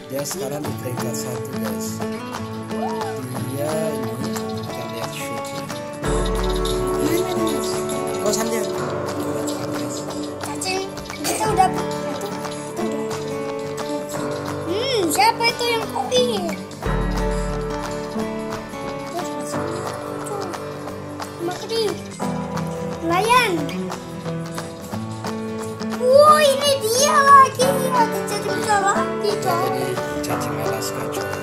Dia sekarang di peringkat 1 guys. Dia ini kita lihat shootnya. Kau sambil cacing kita udah siapa itu yang kopi makri nelayan. Ini dia lagi ada cacing besar lagi jadi cacing Alaska coy.